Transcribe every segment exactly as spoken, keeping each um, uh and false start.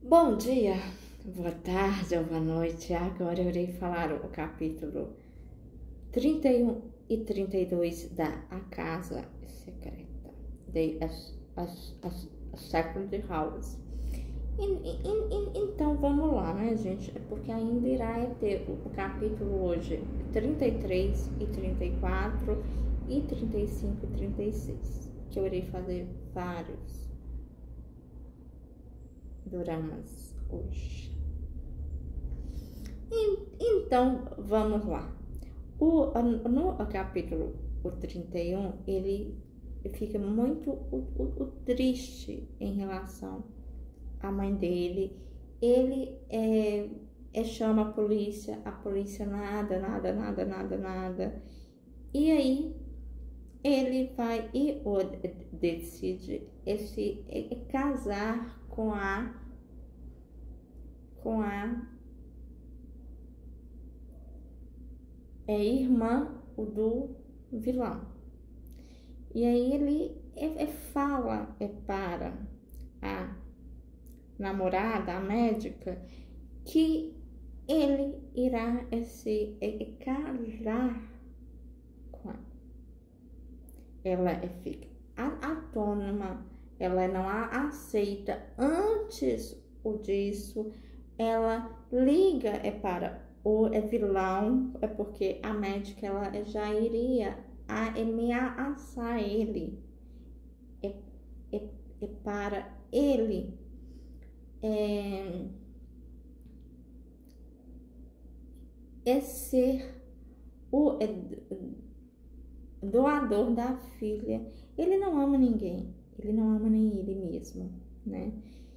Bom dia, boa tarde ou boa noite. Agora eu irei falar o capítulo trinta e um e trinta e dois da A Casa Secreta, de As, As, As, As Secret House. E, e, e, então vamos lá, né, gente? É porque ainda irá ter o, o capítulo hoje trinta e três e trinta e quatro e trinta e cinco e trinta e seis, que eu irei fazer vários doramas hoje. E, então, vamos lá. O, no capítulo o trinta e um, ele fica muito o, o, o triste em relação à mãe dele. Ele é, é, chama a polícia, a polícia nada, nada, nada, nada, nada. E aí ele vai e o, decide esse, é, casar com a com a é, irmã do vilão. E aí ele é, é, fala é, para a namorada, a médica, que ele irá é, se é, casar com ela. Ela é, fica autônoma, ela não a aceita. Antes disso, ela liga é para o é vilão, é porque a médica ela já iria ameaçar ele, é, é, é para ele é, é ser o é, doador da filha. Ele não ama ninguém, ele não ama nem ele mesmo, né?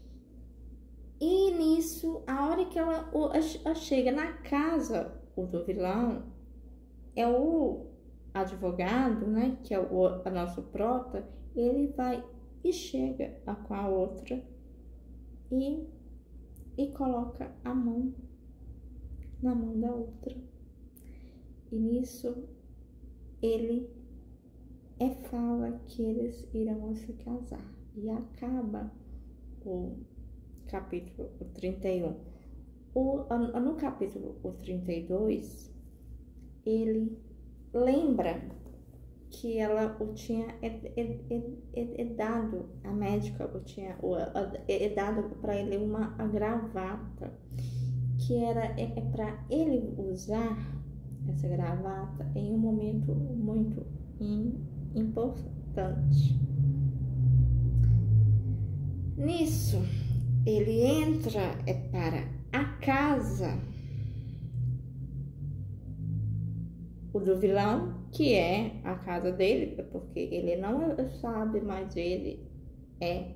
E nisso, a hora que ela o, a, a chega na casa o do vilão, é o advogado, né, que é o a nosso prota, ele vai e chega a, com a outra e, e coloca a mão na mão da outra. E nisso, ele é, fala que eles irão se casar. E acaba o capítulo trinta e um. O, no capítulo trinta e dois, ele lembra que ela o tinha é, é, é, é dado, a médica o tinha é, é dado para ele uma gravata, que era é, é para ele usar essa gravata em um momento muito importante. Nisso, ele entra é, para a casa o do vilão, que é a casa dele, porque ele não sabe, mas ele é,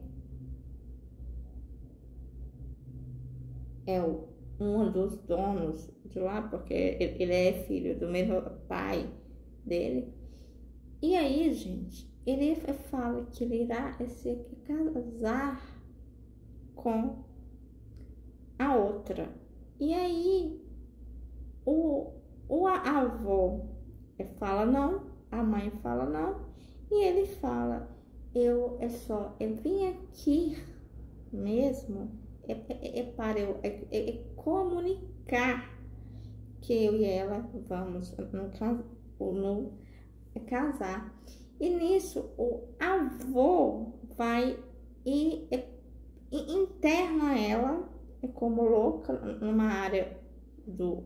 é o, um dos donos de lá, porque ele é filho do mesmo pai dele. E aí, gente, ele fala que ele irá se casar com a outra. E aí o, o avô fala não, a mãe fala não, e ele fala, eu é só, eu vim aqui mesmo é, é, é para eu é, é, é comunicar que eu e ela vamos no, no é casar. E nisso o avô vai e, e, e interna ela é como louca numa área do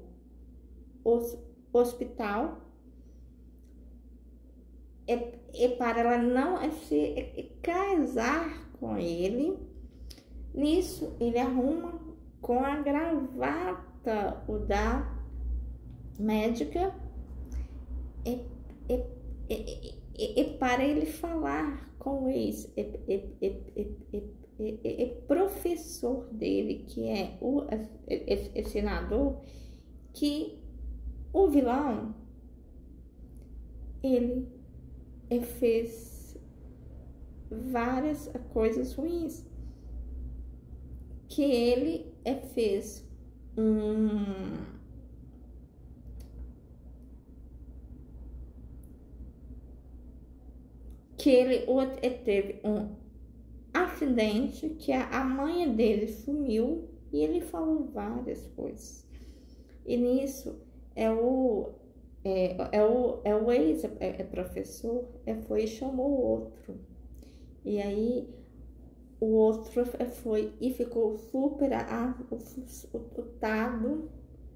hospital, é, é para ela não se é, casar com ele. Nisso ele arruma com a gravata o da médica é, é, é, é, é para ele falar com o ex é, é, é, é, é, é professor dele, que é o é, é, é senador, que o vilão ele é, fez várias coisas ruins, que ele é, fez um que ele teve um a acidente que a, a mãe dele sumiu e ele falou várias coisas. E nisso é o é, é o é o ex-professor é, foi e chamou o outro. E aí o outro foi e ficou super assustado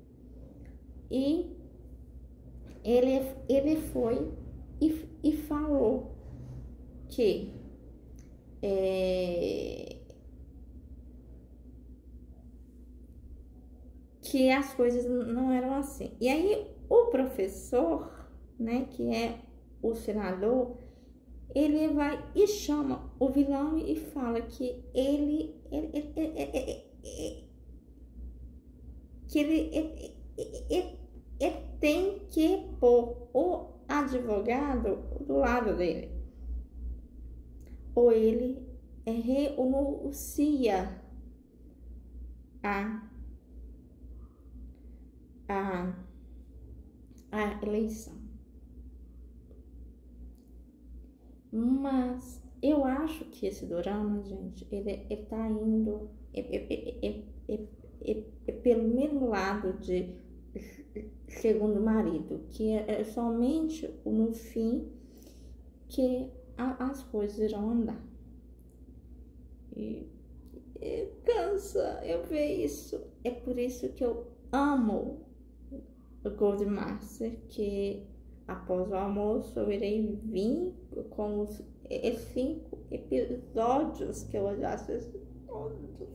e ele, ele foi e, e falou que é, que as coisas não eram assim. E aí o professor, né, que é o senador, ele vai e chama o vilão e fala que ele, ele, ele, ele, ele, ele que ele, ele, ele, ele tem que pôr o advogado do lado dele, ou ele renuncia a, a, a eleição. Mas eu acho que esse dorama, gente, ele, ele tá indo ele, ele, ele, ele, ele, ele, pelo mesmo lado de Segundo Marido, que é, é somente no fim que a, as coisas irão andar. E, e cansa eu ver isso. É por isso que eu amo o Gold Master, que após o almoço eu irei vir com os cinco episódios que eu já assisti todos.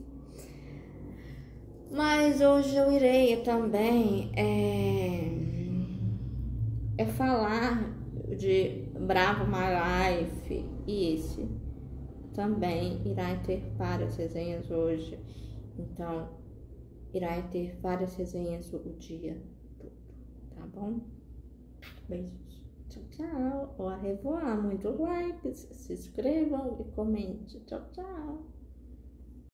Mas hoje eu irei também é, é falar de Bravo My Life, e esse também irá ter várias resenhas hoje. Então irá ter várias resenhas o dia todo, tá bom? Beijos. Tchau, tchau. Au revoir. Muito likes. Se inscrevam e comente. Tchau, tchau.